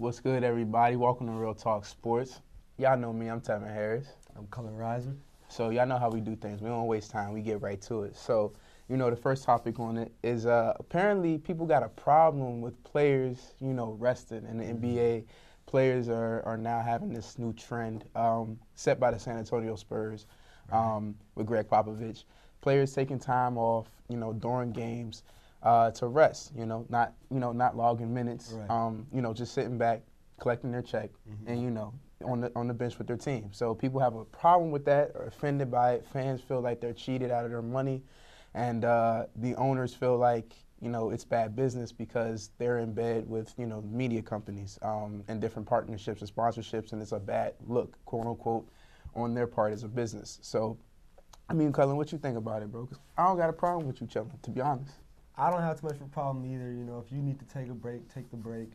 What's good, everybody? Welcome to Real Talk Sports. Y'all know me. I'm Tevin Harris. I'm Cullan. So y'all know how we do things. We don't waste time. We get right to it. So, the first topic on it is apparently people got a problem with players, resting. In the NBA, players are now having this new trend set by the San Antonio Spurs with Greg Popovich. Players taking time off, during games to rest, not logging minutes, just sitting back, collecting their check, and, on the bench with their team. So people have a problem with that, or offended by it. Fans feel like they're cheated out of their money, and the owners feel like it's bad business because they're in bed with media companies and different partnerships and sponsorships, and it's a bad look, quote unquote, on their part as a business. So, Cullan, what you think about it, bro? 'Cause I don't got a problem with you chilling, to be honest. I don't have too much of a problem either. If you need to take a break, take the break.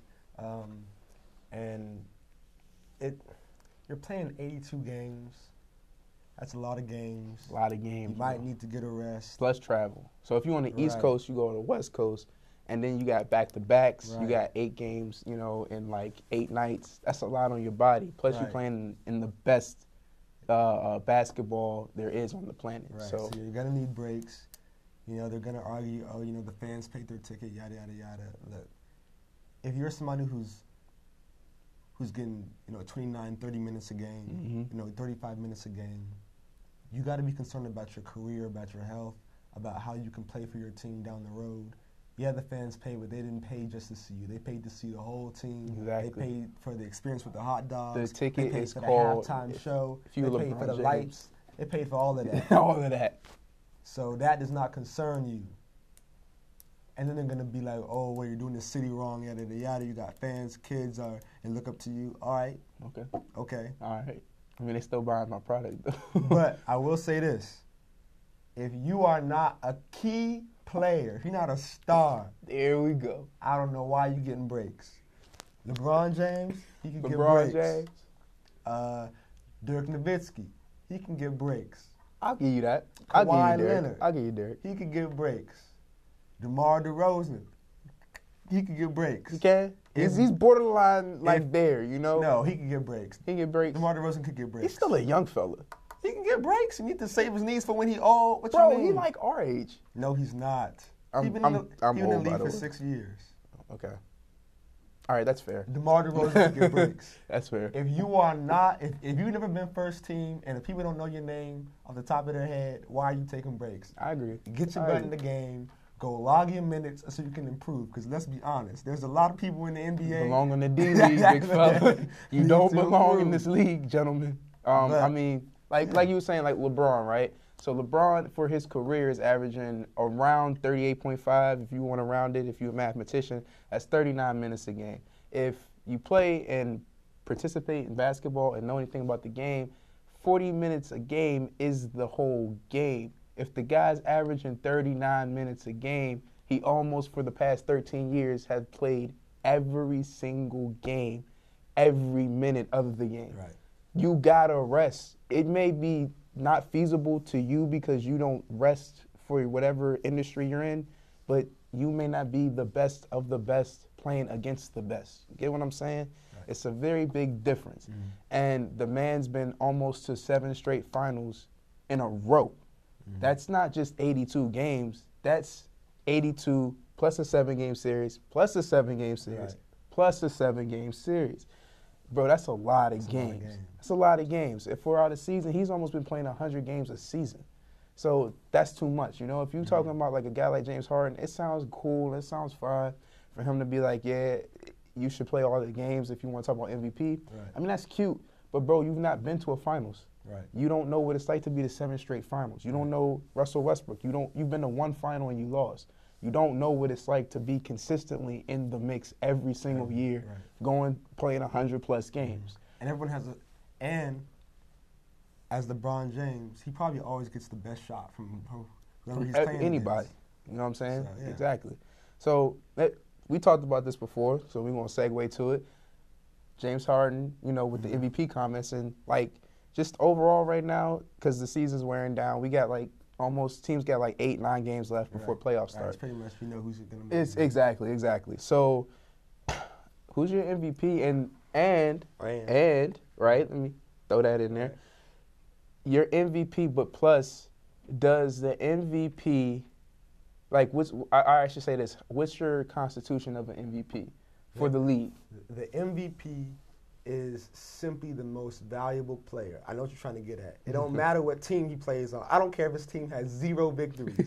You're playing 82 games. That's a lot of games. A lot of games. You might need to get a rest. Plus travel. So if you're on the East Coast, you go to the West Coast, and then you got back-to-backs. Right. You got 8 games, in like 8 nights. That's a lot on your body. Plus you're playing in the best basketball there is on the planet. Right. So you're going to need breaks. They're going to argue, the fans paid their ticket, yada, yada, yada. Look, if you're somebody who's getting, 29, 30 minutes a game, 35 minutes a game, you got to be concerned about your career, about your health, about how you can play for your team down the road. Yeah, the fans pay, but they didn't pay just to see you. They paid to see the whole team. Exactly. They paid for the experience with the hot dogs. The ticket they paid is for called the halftime show. They paid for the lights. They paid for all of that. All of that. So that does not concern you. And then they're going to be like, oh, well, you're doing the city wrong, yada, yada, yada. You got fans, kids, and look up to you. All right. Okay. All right. They still buying my product, though. But I will say this. If you are not a key player, if you're not a star. There we go. I don't know why you're getting breaks. LeBron James, he can get breaks. LeBron James. Dirk Nowitzki, he can get breaks. I'll give you that. Kawhi Leonard, I'll give you Dirk. He can get breaks. DeMar DeRozan, he can get breaks. He can? He's borderline there, No, he can get breaks. He can get breaks. DeMar DeRozan could get breaks. He's still a young fella. He can get breaks. He needs to save his knees for when he old. What Bro, you mean? he like our age. No, he's not. He's been in the league for 6 years. Okay. All right, that's fair. DeMar DeRozan can get breaks. That's fair. If you are not, if you've never been first team, and if people don't know your name off the top of their head, why are you taking breaks? I agree. Get your butt in the game. Go log your minutes so you can improve. Because let's be honest, there's a lot of people in the NBA. You belong in the D League, big fella. You don't belong in this league, gentlemen. Like you were saying, like LeBron, right? So LeBron, for his career, is averaging around 38.5. If you want to round it, if you're a mathematician, that's 39 minutes a game. If you play and participate in basketball and know anything about the game, 40 minutes a game is the whole game. If the guy's averaging 39 minutes a game, he almost, for the past 13 years, has played every single game, every minute of the game. Right. You gotta rest. It may be not feasible to you because you don't rest for whatever industry you're in, but you may not be the best of the best playing against the best. You get what I'm saying? Right. It's a very big difference. Mm-hmm. And the man's been almost to 7 straight finals in a row. Mm-hmm. That's not just 82 games. That's 82 plus a 7-game series, plus a 7-game series, plus a 7-game series. Bro, that's a lot of games. That's a lot of games. If we're out of season, he's almost been playing 100 games a season. So that's too much. If you're talking about like a guy like James Harden, it sounds cool, it sounds fine for him to be like, yeah, you should play all the games if you want to talk about MVP. Right. That's cute. But, bro, you've not been to a finals. Right. You don't know what it's like to be to 7 straight finals. You don't know Russell Westbrook. You've been to 1 final and you lost. You don't know what it's like to be consistently in the mix every single year, playing 100+ games. And everyone has and as LeBron James, he probably always gets the best shot from whoever he's playing anybody. Against. You know what I'm saying? So, yeah. Exactly. So we talked about this before, so we're going to segue to it. James Harden, with the MVP comments, and just overall right now, because the season's wearing down, we got teams got 8-9 games left before playoffs start. It's pretty much we know who's going to make it. Exactly. So Who's your MVP? And right? Let me throw that in there. Right. Your MVP, but plus, does the MVP like I should say this? What's your constitution of an MVP for the league? The MVP is simply the most valuable player. I know what you're trying to get at. It don't matter what team he plays on. I don't care if his team has 0 victories.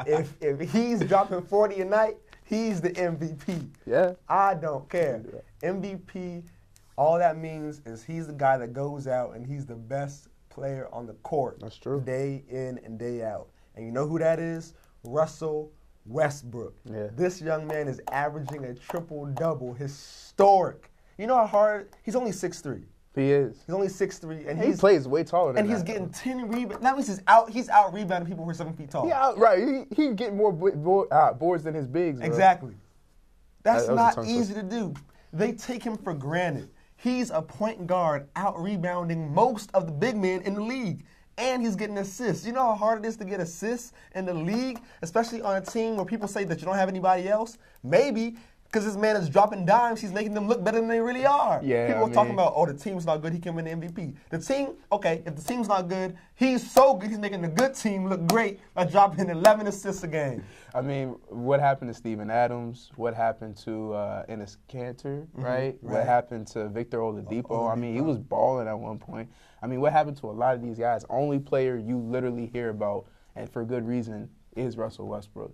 if he's dropping 40 a night, he's the MVP. Yeah. I don't care. MVP, all that means is he's the guy that goes out and he's the best player on the court. That's true. Day in and day out. And you know who that is? Russell Westbrook. Yeah. This young man is averaging a triple-double, historic. You know how hard? He's only 6'3". He is. He's only 6'3", and he plays way taller than and that. he's getting 10 rebounds. That means he's out rebounding people who are 7 feet tall. Yeah, right. He getting more boards than his bigs. Bro. Exactly. That's that not easy to do. They take him for granted. He's a point guard out rebounding most of the big men in the league. And he's getting assists. You know how hard it is to get assists in the league, especially on a team where people say that you don't have anybody else? Maybe. Because this man is dropping dimes, he's making them look better than they really are. Yeah, People are talking about, oh, the team's not good, he can win the MVP. The team, okay, if the team's not good, he's so good, he's making the good team look great by dropping 11 assists a game. I mean, what happened to Steven Adams? What happened to Enes Kanter, right? What happened to Victor Oladipo? I mean, he was balling at one point. I mean, what happened to a lot of these guys? Only player you literally hear about, and for good reason, is Russell Westbrook.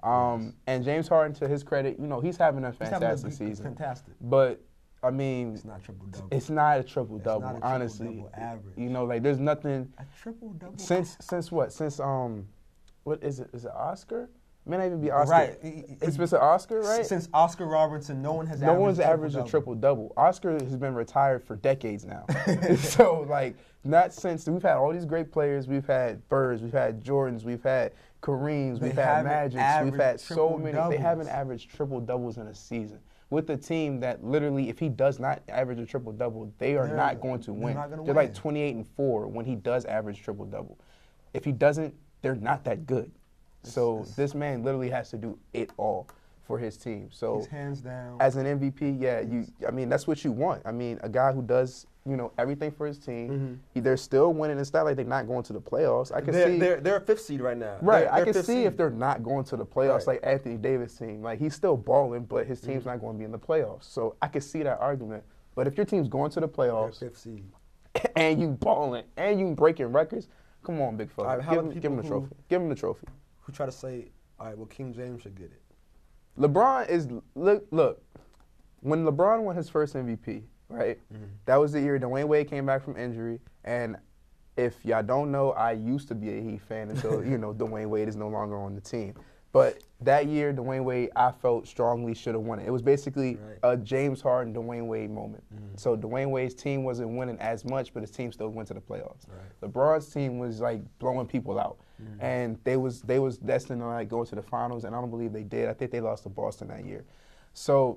And James Harden, to his credit, you know, he's having a fantastic season. Fantastic. But, I mean, it's not triple-double. It's not a triple-double, It's not a honestly. triple-double average. You know, like, there's nothing. A triple-double? Since what? Since, what is it? Is it Oscar? It may not even be Oscar. Right. It's Mr. Oscar, right? Since Oscar Robertson, no one has averaged a triple-double. Oscar has been retired for decades now. So, like, not since. We've had all these great players. We've had Birds. We've had Jordans. We've had Kareems. We've had Magics. We've had so many. They haven't averaged triple-doubles in a season. With a team that literally, if he does not average a triple-double, they are not going to win. They're like 28-4 when he does average triple-double. If he doesn't, they're not that good. So this man literally has to do it all for his team. So he's hands down. As an MVP, yeah, I mean, that's what you want. I mean, a guy who does, you know, everything for his team. They're still winning. It's not like they're not going to the playoffs. I can see they're a 5th seed right now. Right. I can see if they're not going to the playoffs, like Anthony Davis' team. Like, he's still balling, but his team's not going to be in the playoffs. So I can see that argument. But if your team's going to the playoffs, they're 5th seed, and you balling and you breaking records, come on, big fella. Give him the trophy. Give him the trophy. Who try to say, all right, well, King James should get it. LeBron is look. When LeBron won his first MVP, right? That was the year Dwayne Wade came back from injury, and if y'all don't know, I used to be a Heat fan until you know Dwayne Wade is no longer on the team. But that year, Dwayne Wade, I felt strongly should have won it. It was basically a James Harden, Dwayne Wade moment. So Dwayne Wade's team wasn't winning as much, but his team still went to the playoffs. LeBron's team was like blowing people out, and they was destined to like go to the finals, and I don't believe they did. I think they lost to Boston that year. So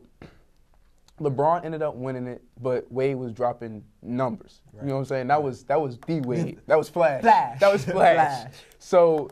LeBron ended up winning it, but Wade was dropping numbers. You know what I'm saying? That was the Wade. That was Flash. That was Flash. So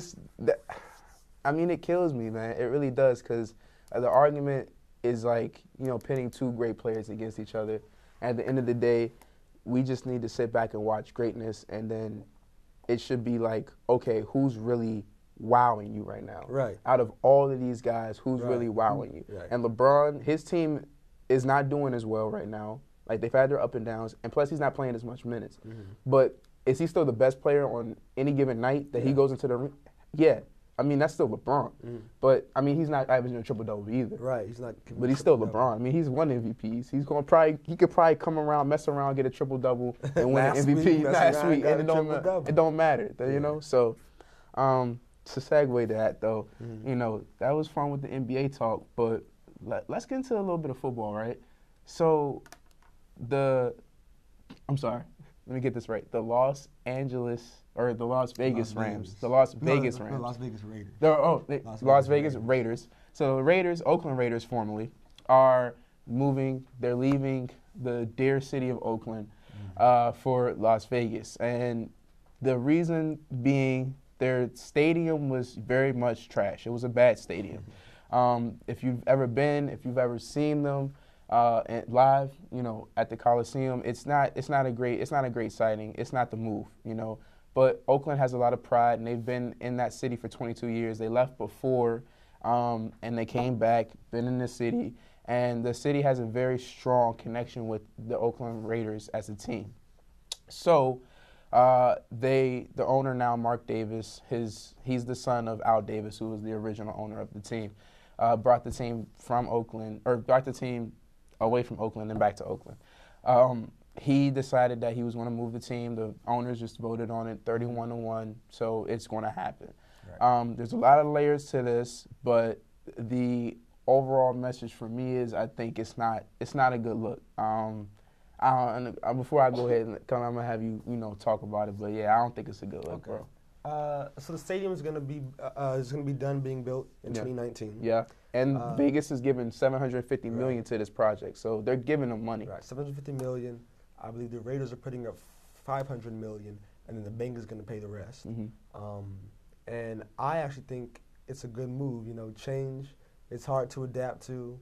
I mean, it kills me, man. It really does, because the argument is like, you know, pitting two great players against each other. At the end of the day, we just need to sit back and watch greatness, and then it should be like, okay, who's really wowing you right now? Out of all of these guys, who's really wowing you? And LeBron, his team is not doing as well right now. Like, they've had their up and downs, and plus he's not playing as much minutes. But is he still the best player on any given night that he goes into the ring? Yeah. I mean, that's still LeBron. But, I mean, he's not averaging a triple-double either. He's not. But he's still LeBron. I mean, he's won MVPs. He could probably come around, mess around, get a triple-double, and win an MVP last week. And it don't matter, you know? So, to segue that, though, you know, that was fun with the NBA talk. But let's get into a little bit of football, right? So, I'm sorry. Let me get this right. The Las Vegas Rams. The Las Vegas Rams. The Las Vegas Raiders. Las Vegas Raiders. So the Raiders, Oakland Raiders formerly, are moving. They're leaving the dear city of Oakland for Las Vegas. And the reason being their stadium was very much trash. It was a bad stadium. If you've ever been, if you've ever seen them, and live, at the Coliseum. It's not a great sighting. It's not the move, But Oakland has a lot of pride, and they've been in that city for 22 years. They left before, and they came back, been in the city, and the city has a very strong connection with the Oakland Raiders as a team. So, the owner now, Mark Davis, he's the son of Al Davis, who was the original owner of the team. Brought the team away from Oakland and back to Oakland. He decided that he was going to move the team. The owners just voted on it 31-1, so it's going to happen. Right. There's a lot of layers to this, but the overall message for me is I think it's not a good look. Before I go ahead, I'm gonna have you talk about it, but yeah, I don't think it's a good look, bro. So the stadium is gonna be done being built in 2019. Yeah, and Vegas is giving $750 million to this project, so they're giving them money. Right, $750 million. I believe the Raiders are putting up $500 million, and then the bank is gonna pay the rest. Mm-hmm. And I actually think it's a good move. Change. It's hard to adapt to.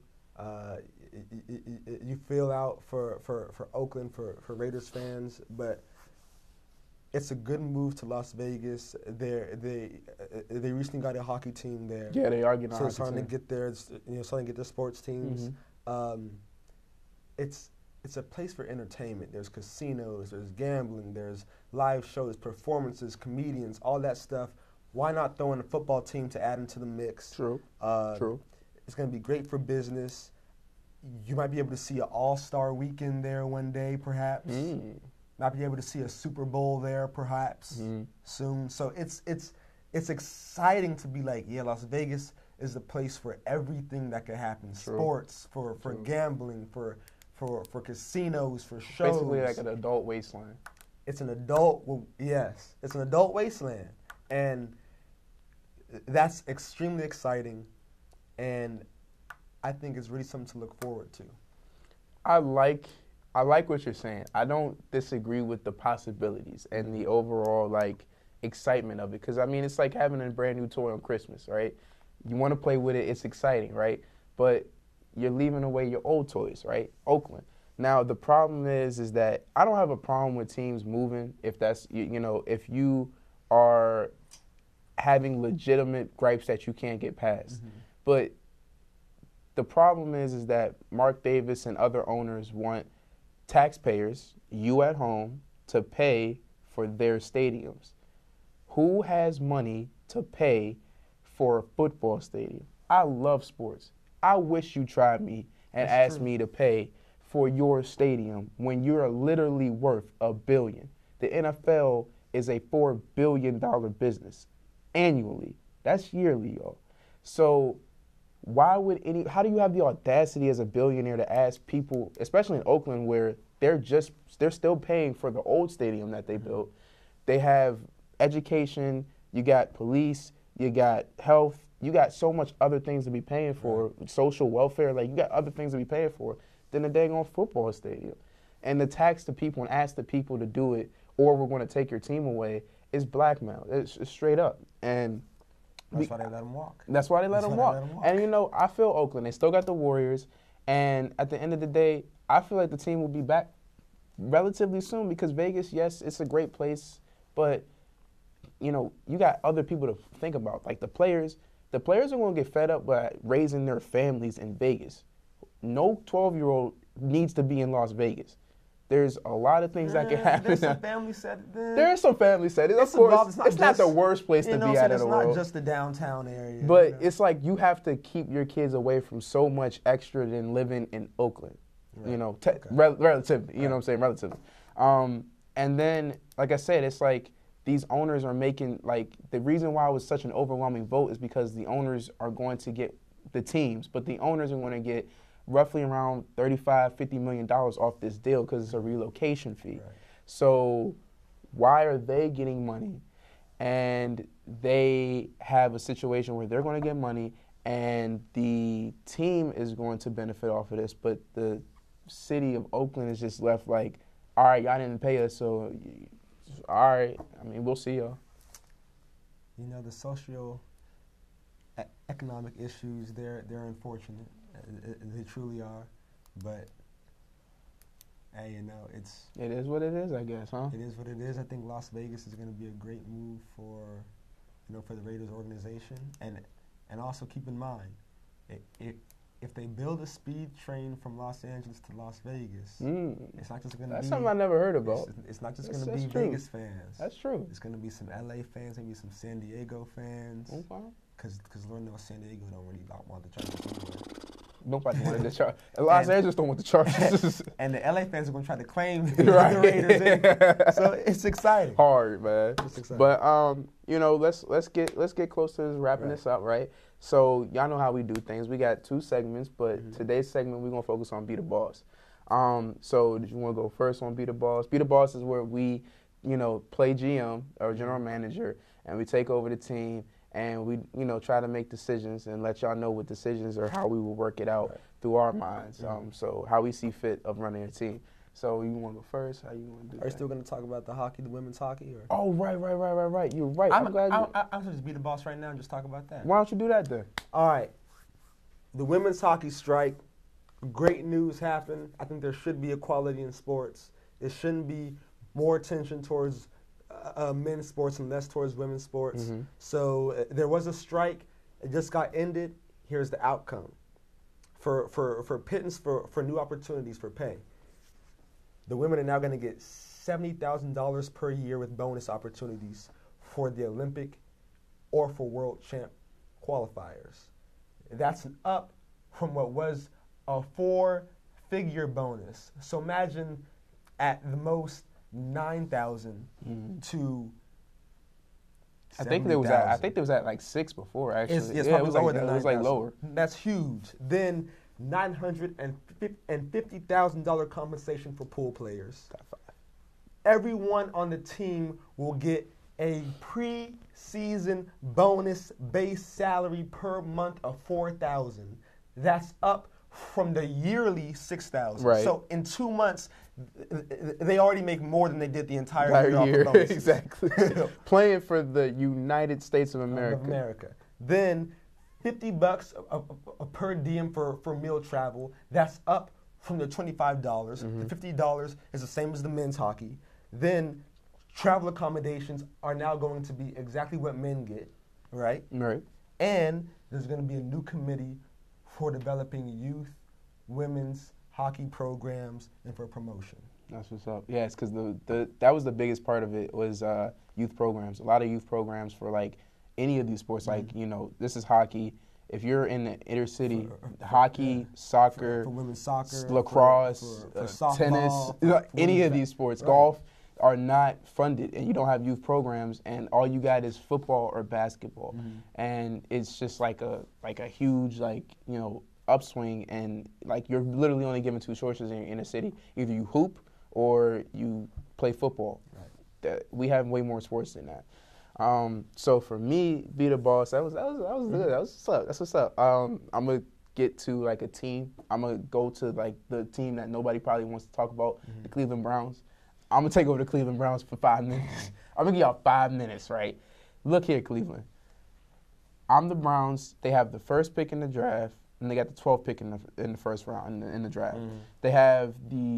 You feel out for Oakland, for Raiders fans, but it's a good move to Las Vegas. They recently got a hockey team there. Yeah, they are getting a hockey team. So it's starting to get there. Starting to get their sports teams. Mm-hmm. It's a place for entertainment. There's casinos, there's gambling, there's live shows, performances, comedians, all that stuff. Why not throw in a football team to add into the mix? True. True. It's going to be great for business. You might be able to see an all-star weekend there one day, perhaps. Might be able to see a Super Bowl there, perhaps, soon. So it's exciting to be like, yeah, Las Vegas is the place for everything that could happen. True. Sports, for gambling, for casinos, for shows. Basically like an adult wasteland. It's an adult wasteland. And that's extremely exciting. And I think it's really something to look forward to. I like what you're saying. I don't disagree with the possibilities and the overall excitement of it. Because it's like having a brand new toy on Christmas, right? You want to play with it, it's exciting, right? But you're leaving away your old toys, right? Oakland. Now the problem is that I don't have a problem with teams moving if that's if you are having legitimate gripes that you can't get past. Mm-hmm. But the problem is that Mark Davis and other owners want taxpayers, you at home, to pay for their stadiums. Who has money to pay for a football stadium? I love sports. I wish you tried me and asked me to pay for your stadium when you're literally worth $1 billion. The NFL is a $4 billion business annually. That's yearly, y'all. So how do you have the audacity as a billionaire to ask people, especially in Oakland where they're still paying for the old stadium that they built. They have education, you got police, you got health, you got so much other things to be paying for, social welfare, you got other things to be paying for than a dang on football stadium. And to tax the people and ask the people to do it, or we're going to take your team away, is blackmail. It's straight up. And that's why they let them walk. That's why they let them walk. And, I feel Oakland. They still got the Warriors. And at the end of the day, I feel like the team will be back relatively soon because Vegas, yes, it's a great place. But, you got other people to think about. Like the players are going to get fed up by raising their families in Vegas. No 12-year-old needs to be in Las Vegas. There's a lot of things that can happen. There's some family settings. There is some family settings. Of course, it's not the worst place to be at in the world. It's not just the downtown area. But it's like you have to keep your kids away from so much extra than living in Oakland. Right. Relatively. You know what I'm saying? Relatively. And then, like I said, it's like these owners are making, the reason why it was such an overwhelming vote is because the owners are going to get the teams, but the owners are going to get roughly around $35-50 million off this deal because it's a relocation fee. Right. So why are they getting money? And they have a situation where they're going to get money and the team is going to benefit off of this, but the city of Oakland is just left all right, y'all didn't pay us, so all right, we'll see y'all. The socio-economic issues, they're unfortunate. They truly are. But hey, it is what it is, I guess, huh? It is what it is. I think Las Vegas is going to be a great move for the Raiders organization, and also keep in mind, if they build a speed train from Los Angeles to Las Vegas, it's not just going to be. That's something I never heard about. It's not just going to be Vegas fans. That's true. It's going to be some LA fans, maybe some San Diego fans. Okay. Because Lord knows San Diego don't really want the Chargers anyway. Nobody wanted the Chargers. Los Angeles don't want the Chargers. And the LA fans are going to try to claim the Raiders in. So it's exciting. Hard, man. It's exciting. But let's get close to wrapping this up, right? So y'all know how we do things. We got 2 segments, but today's segment we're gonna focus on Be the Boss. So did you want to go first on Be the Boss? Be the Boss is where we, play GM or general manager, and we take over the team. And we, try to make decisions and let y'all know what decisions or how we will work it out through our minds. So how we see fit of running a team. So you want to go first? How you want to do that? Are you still going to talk about the hockey, the women's hockey? Or? Oh, right. You're right. I'm glad I'm going to just be the boss right now and just talk about that. Why don't you do that then? All right. The women's hockey strike, great news happened. I think there should be equality in sports. It shouldn't be more attention towards men's sports and less towards women's sports. So there was a strike. It just got ended. Here's the outcome. For pittance for new opportunities for pay, the women are now going to get $70,000 per year with bonus opportunities for the Olympic or for World Champ qualifiers. That's an up from what was a 4-figure bonus. So imagine at the most 9,000 to. I think there was at like 6 before actually. It's probably lower than 9,000. It was like lower. That's huge. Then $950,000 compensation for pool players. Everyone on the team will get a pre-season bonus base salary per month of $4,000. That's up from the yearly $6,000. Right. So in 2 months, they already make more than they did the entire year. Off of Exactly. Playing for the United States of America. Then $50 per diem for meal travel. That's up from the $25. The $50 is the same as the men's hockey. Then travel accommodations are now going to be exactly what men get, right? Right. And there's going to be a new committee for developing youth, women's hockey programs, and for promotion. That's what's up. Yeah, it's because that was the biggest part of it was youth programs. A lot of youth programs for like any of these sports. Like this is hockey. If you're in the inner city, hockey, soccer, for women's soccer, lacrosse, for softball, tennis, any of these sports, golf are not funded, and you don't have youth programs, and all you got is football or basketball, and it's just like a huge upswing, and like you're literally only given 2 choices in your inner city: either you hoop or you play football. Right. We have way more sports than that. So for me, Be the Boss, that was good. That's what's up. I'm gonna get to like a team. I'm gonna go to like the team that nobody probably wants to talk about, the Cleveland Browns. I'm gonna take over the Cleveland Browns for 5 minutes. I'm gonna give y'all 5 minutes, right? Look here, Cleveland. I'm the Browns. They have the first pick in the draft, and they got the 12th pick in the first round in the draft. They have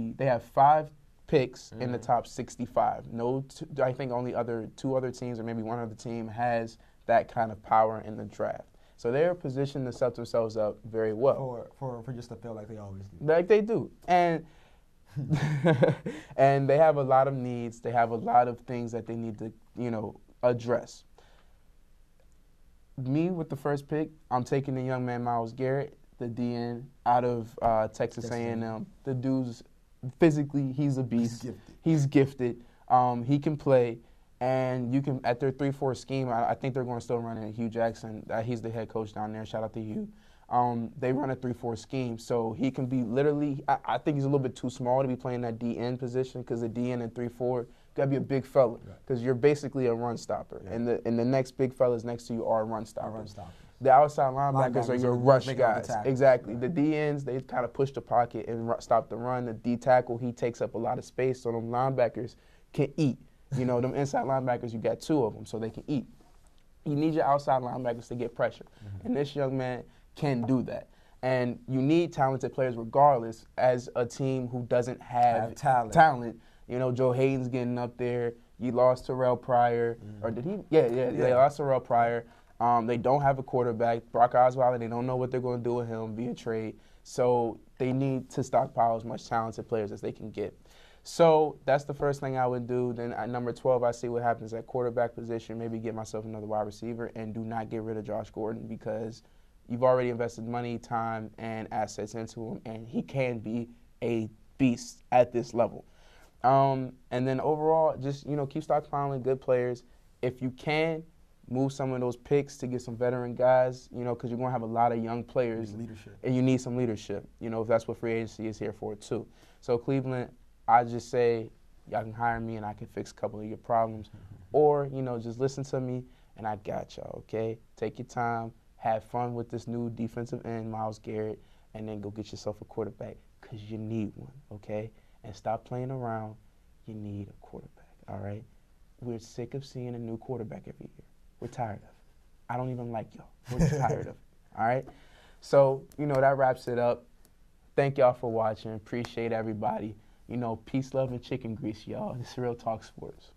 5 picks in the top 65. I think only 2 other teams or maybe one other team has that kind of power in the draft. So they're positioned to set themselves up very well. For just to feel like they always do. Like they do. And and they have a lot of needs. They have a lot of things that they need to, address. Me with the first pick, I'm taking the young man Myles Garrett, the DN out of Texas A&M. The dude's physically, he's a beast. He's gifted. He can play, and you can at their 3-4 scheme. I think they're going to still run it. Hugh Jackson, he's the head coach down there. Shout out to Hugh. They run a 3-4 scheme, so he can be literally. I think he's a little bit too small to be playing that DN position because the DN in 3-4 gotta be a big fella because you're basically a run stopper, and the next big fellas next to you are run stoppers. The outside linebackers are your rush guys. Exactly. The DNs, they kind of push the pocket and stop the run. The D tackle, he takes up a lot of space, so them linebackers can eat. Them inside linebackers, you got 2 of them, so they can eat. You need your outside linebackers to get pressure, and this young man can do that. And you need talented players regardless as a team who doesn't have talent. You know, Joe Hayden's getting up there. You lost Terrell Pryor. Or did he? Yeah. They lost Terrell Pryor. They don't have a quarterback. Brock Osweiler, they don't know what they're going to do with him via trade. So they need to stockpile as much talented players as they can get. So that's the first thing I would do. Then at number 12, I see what happens at quarterback position. Maybe get myself another wide receiver and do not get rid of Josh Gordon because you've already invested money, time, and assets into him, and he can be a beast at this level. And then overall, just, you know, keep stockpiling good players. If you can, move some of those picks to get some veteran guys, you know, because you're going to have a lot of young players. And you need some leadership, you know, if that's what free agency is here for, too. So, Cleveland, I just say y'all can hire me and I can fix a couple of your problems. Or, you know, just listen to me and I got y'all, okay? Take your time, have fun with this new defensive end, Myles Garrett, and then go get yourself a quarterback because you need one, okay? And stop playing around. You need a quarterback, all right? We're sick of seeing a new quarterback every year. We're tired of it. I don't even like y'all. We're tired of it, all right? So, you know, that wraps it up. Thank y'all for watching. Appreciate everybody. You know, peace, love, and chicken grease, y'all. This is Real Talk Sports.